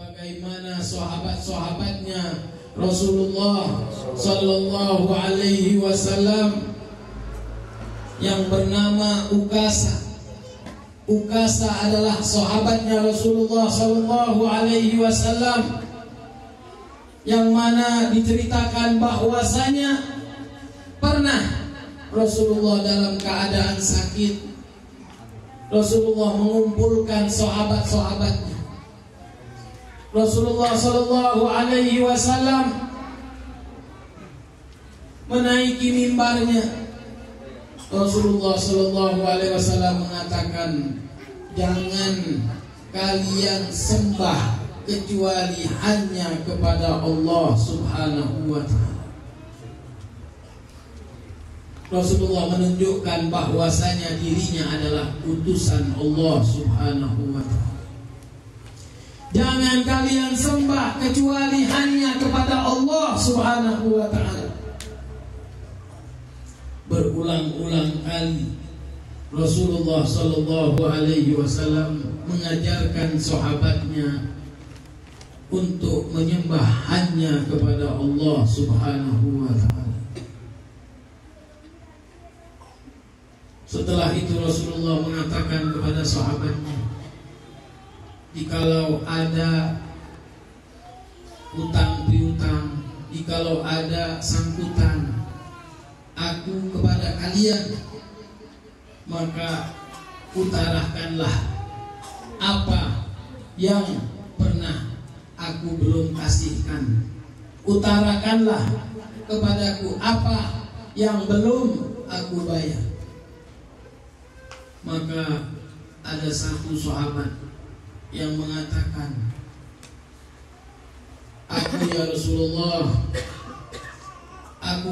sebagaimana sahabat-sahabatnya Rasulullah Sallallahu Alaihi Wasallam yang bernama Ukasa. Ukasa adalah sahabatnya Rasulullah Sallallahu Alaihi Wasallam yang mana diceritakan bahwasanya pernah Rasulullah dalam keadaan sakit, Rasulullah mengumpulkan sahabat-sahabatnya. Rasulullah Sallallahu Alaihi Wasallam menaiki mimbarnya. Rasulullah Sallallahu Alaihi Wasallam mengatakan, jangan kalian sembah kecuali hanya kepada Allah Subhanahu wa Ta'ala. Rasulullah menunjukkan bahwasanya dirinya adalah utusan Allah Subhanahu wa Ta'ala. Jangan kalian sembah kecuali hanya kepada Allah Subhanahu wa Ta'ala. Berulang-ulang kali Rasulullah Sallallahu Alaihi Wasallam mengajarkan sahabatnya untuk menyembah hanya kepada Allah Subhanahu wa Ta'ala. Setelah itu Rasulullah mengatakan kepada sahabatnya, jikalau ada hutang piutang, jikalau ada sangkutan aku kepada kalian, maka utarakanlah apa yang pernah aku belum kasihkan. Utarakanlah kepadaku apa yang belum aku bayar. Maka ada satu sahabat yang mengatakan, aku ya Rasulullah, aku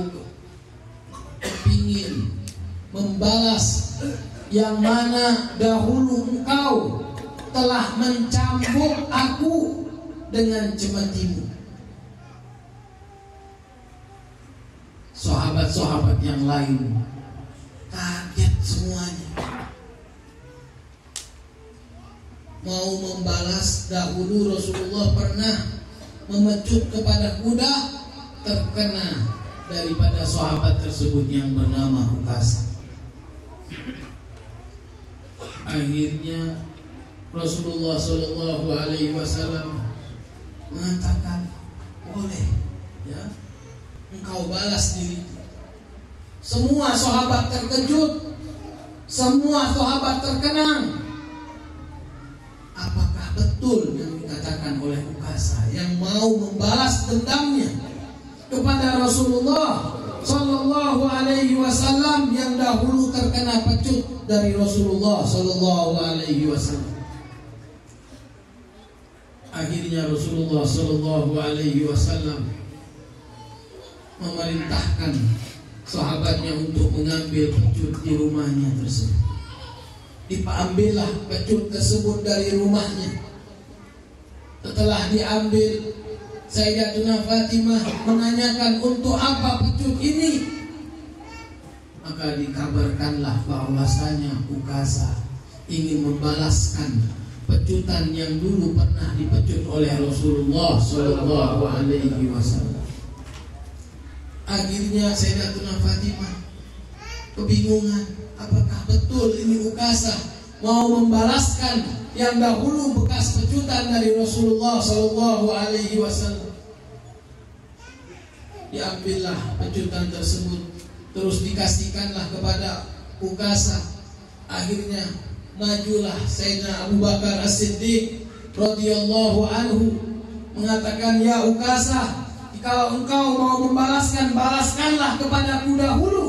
ingin membalas yang mana dahulu engkau telah mencambuk aku dengan cemetimu. Sahabat-sahabat yang lain kaget semuanya. Mau membalas, dahulu Rasulullah pernah memecut kepada kuda, terkena daripada sahabat tersebut yang bernama Ukasa. Akhirnya Rasulullah Sallallahu Alaihi Wasallam mengatakan, boleh ya, engkau balas diriku. Semua sahabat terkejut, semua sahabat terkenang. Apakah betul yang dikatakan oleh Ukasa yang mau membalas dendamnya kepada Rasulullah Sallallahu Alaihi Wasallam yang dahulu terkena pecut dari Rasulullah Sallallahu Alaihi Wasallam? Akhirnya Rasulullah Sallallahu Alaihi Wasallam memerintahkan sahabatnya untuk mengambil pecut di rumahnya tersebut. Diambillah pecut tersebut dari rumahnya. Setelah diambil, Sayyidatuna Fatimah menanyakan, untuk apa pecut ini? Maka dikabarkanlah bahwasanya Ukasa ingin membalaskan pecutan yang dulu pernah dipecut oleh Rasulullah Sallallahu Alaihi Wasallam. Akhirnya Sayyidatuna Fatimah kebingungan, apakah betul ini Ukasa mau membalaskan yang dahulu bekas pecutan dari Rasulullah Sallallahu Alaihi Wasallam? Diambillah pecutan tersebut, terus dikasihkanlah kepada Ukasa. Akhirnya majulah Sayyidina Abu Bakar As-Siddiq radhiyallahu anhu mengatakan, ya Ukasa, kalau engkau mau membalaskan, balaskanlah kepadaku dahulu.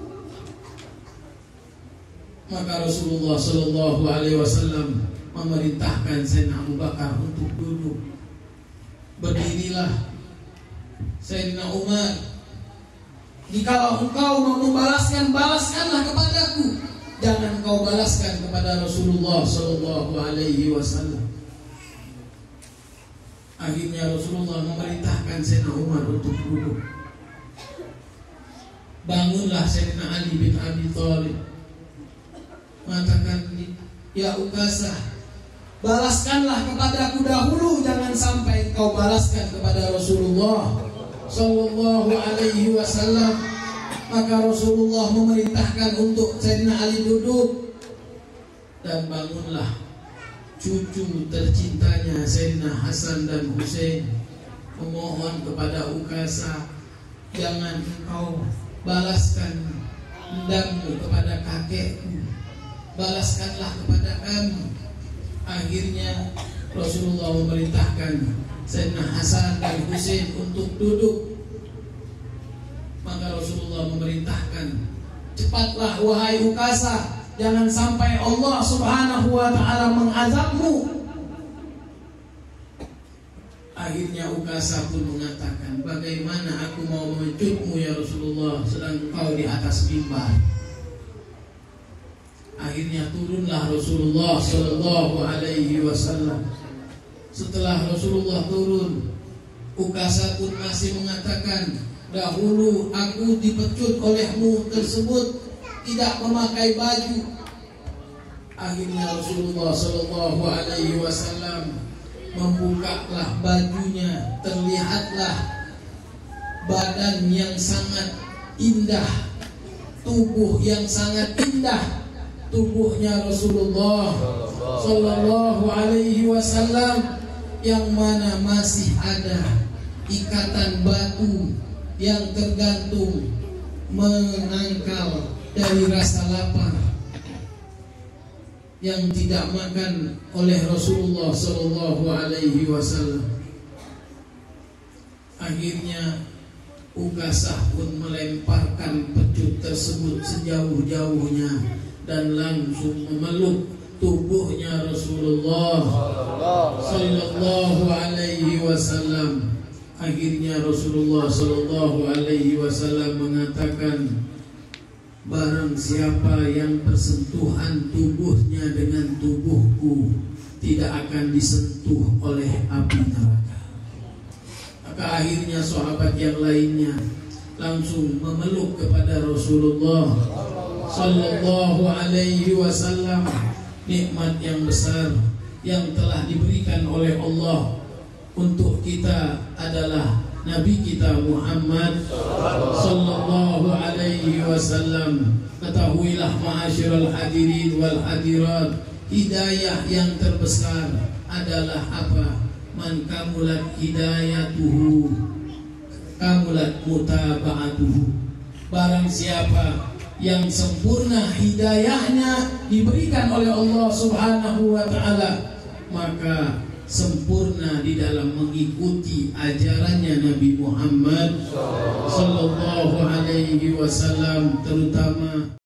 Maka Rasulullah Sallallahu Alaihi Wasallam memerintahkan Sayyidina Abu Bakar untuk duduk. Berdirilah Sayyidina Umar, jikalau engkau mau membalaskan, balaskanlah kepadaku, jangan engkau balaskan kepada Rasulullah Sallallahu Alaihi Wasallam. Akhirnya Rasulullah memerintahkan Sayyidina Umar untuk duduk. Bangunlah Sayyidina Ali bin Abi Thalib, mengatakan, ya Ukasa, balaskanlah kepadaku dahulu, jangan sampai balaskan kepada Rasulullah Sallallahu Alaihi Wasallam. Maka Rasulullah memerintahkan untuk Sayyidina Ali duduk, dan bangunlah cucu tercintanya Sayyidina Hasan dan Husain memohon kepada Ukasha, jangan engkau balaskan dendammu kepada kakekku, balaskanlah kepada kami. Akhirnya Rasulullah memerintahkan Sayyidina Hasan dan Husain untuk duduk. Maka Rasulullah memerintahkan, cepatlah wahai Ukasha, jangan sampai Allah Subhanahu wa ta'ala mengazabmu. Akhirnya Ukasha pun mengatakan, bagaimana aku mau memecutmu ya Rasulullah, sedang engkau di atas mimbar. Akhirnya turunlah Rasulullah Sallallahu Alaihi Wasallam. Setelah Rasulullah turun, Ukasha pun masih mengatakan, dahulu aku dipecut olehmu tersebut tidak memakai baju. Akhirnya Rasulullah Sallallahu Alaihi Wasallam membukalah bajunya, terlihatlah badan yang sangat indah, tubuh yang sangat indah, tubuhnya Rasulullah Sallallahu Alaihi Wasallam, yang mana masih ada ikatan batu yang tergantung mengangkal dari rasa lapar yang tidak makan oleh Rasulullah Sallallahu Alaihi Wasallam. Akhirnya Ukasha pun melemparkan pecut tersebut sejauh-jauhnya dan langsung memeluk tubuhnya Rasulullah Sallallahu Alaihi Wasallam. Akhirnya Rasulullah Sallallahu Alaihi Wasallam mengatakan, barang siapa yang bersentuhan tubuhnya dengan tubuhku tidak akan disentuh oleh api neraka. Maka akhirnya sahabat yang lainnya langsung memeluk kepada Rasulullah Sallallahu Alaihi Wasallam. Nikmat yang besar yang telah diberikan oleh Allah untuk kita adalah Nabi kita Muhammad Sallallahu Alaihi Wasallam. Ketahuilah ma'asyiral hadirin wal hadirat, hidayah yang terbesar adalah apa? Man kamulat hidayatuhu kamulat mutaba'atuhu. Barang siapa yang sempurna hidayahnya diberikan oleh Allah Subhanahu wa ta'ala, maka sempurna di dalam mengikuti ajarannya Nabi Muhammad Sallallahu Alaihi Wasallam, terutama